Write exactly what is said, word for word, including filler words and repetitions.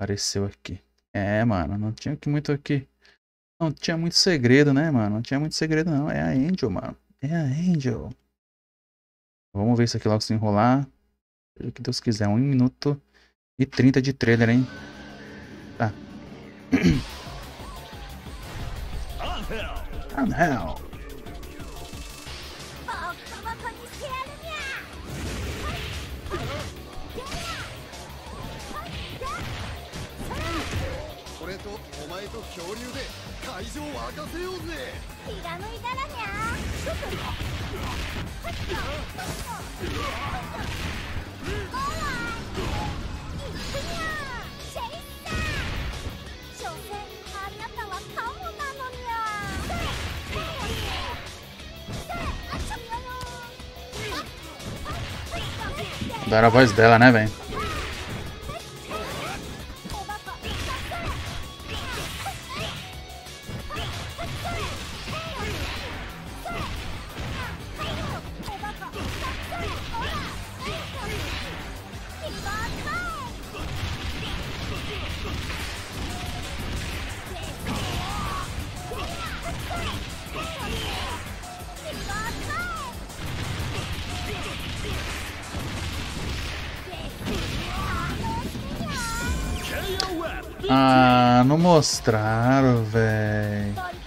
Apareceu aqui. É, mano, não tinha que muito aqui. Não tinha muito segredo, né, mano? Não tinha muito segredo, não. É a Angel, mano. É a Angel. Vamos ver isso aqui logo se enrolar. Seja o que Deus quiser. um minuto e trinta de trailer, hein? Tá. Angel. 俺とお前と恐竜で会場を沸かせようぜ。気が向いたらにゃ。所詮あなたはカモなのにゃ。 Adoro a voz dela, né, velho? Ah, não mostraram, velho.